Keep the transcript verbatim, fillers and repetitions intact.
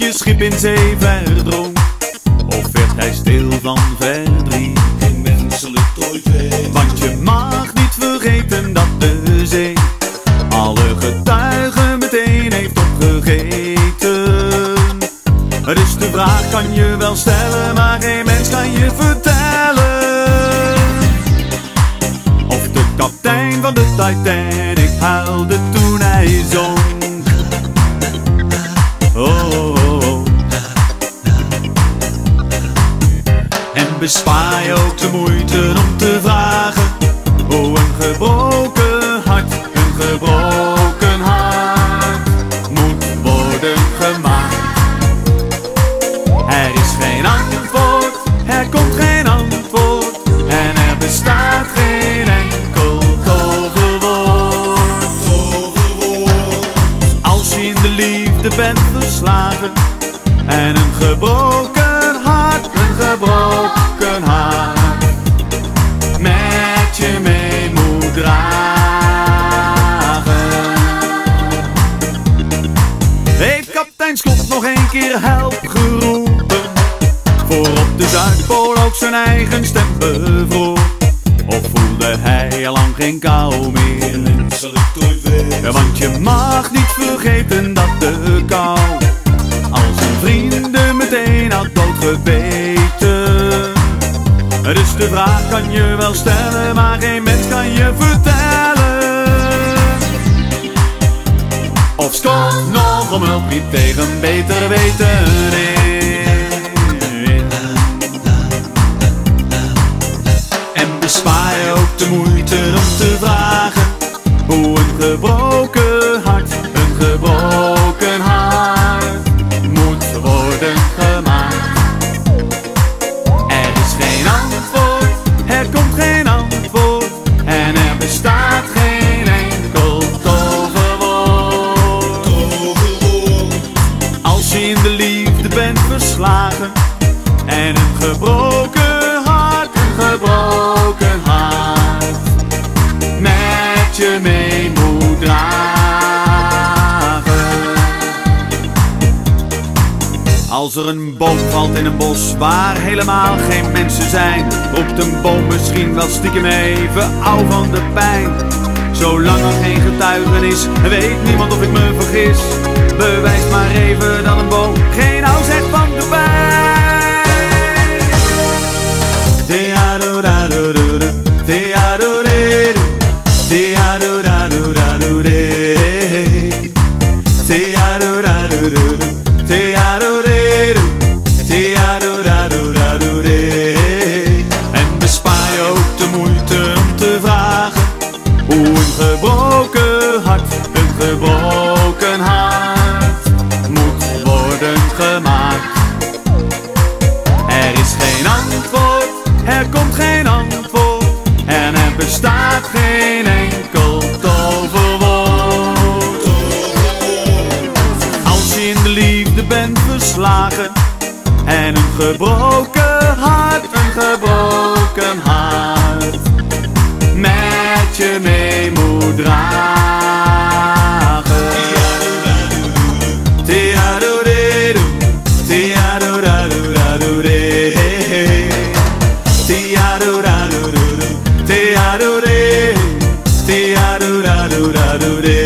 je schip in zee verdronk? Of werd hij stil van verdriet? Geen mens zal het ooit weten. Want je mag niet vergeten dat de zee alle getuigen meteen heeft opgegeten. Dus de vraag kan je wel stellen, maar geen mens kan je vertellen of de kapitein van de Titanic huilde toen hij zonk. Oh, oh, oh. En bespaar je ook de moeite om te vragen hoe een gebroken hart, een gebroken hart moet worden gemaakt. Er is geen antwoord, er komt geen antwoord en er bestaat geen enkel toverwoord. Toverwoord. Als je in de liefde bent verslagen en een gebroken hart, een gebroken hart met je mee moet dragen. Heeft kapitein Scott nog een keer help geroepen, voor op de Zuidpool ook zijn eigen stem bevroor? Of voelde hij al lang geen kou meer? Geen mens zal het ooit weten. Want je mag niet vergeten dat de kou al zijn vrienden meteen had doodgebeten. Dus de vraag kan je wel stellen, maar geen mens kan je vertellen of Scott nog om hulp riep tegen beter weten in. En bespaar je ook de moeite om te vragen hoe een gebroken hart, een gebroken hart moet worden gemaakt. Er is geen antwoord, er komt geen antwoord en er bestaat geen enkel toverwoord. Toverwoord. Als je in de liefde bent verslagen en een gebroken hart, een gebroken hart met je mee moet dragen. Als er een boom valt in een bos waar helemaal geen mensen zijn, roept een boom misschien wel stiekem even auw van de pijn. Zolang er geen getuigen is, weet niemand of ik me vergis. Bewijs maar even dat een boom geen auw zegt van de pijn. Te-a-do-da-do-do-do, te-a-do-de-do, te-a-do-da-do-da-do-de, te-a-do-da-do-do-do, te-a-do-de-do, te-a-do-da-do-da-do-de. En bespaar je ook de moeite om te vragen hoe een gebroken hart, een gebroken hart moet worden gemaakt. Er is geen antwoord, er komt geen antwoord en er bestaat geen enkel toverwoord. Als je in de liefde bent verslagen en een gebroken hart, een gebroken hart met je mee moet dragen. Te-a-do-de-do, te-a-do-da-do-da-do-de, te-a-do-da-do-do-do, te-a-do-de, te-a-do-da-do-da-do-de.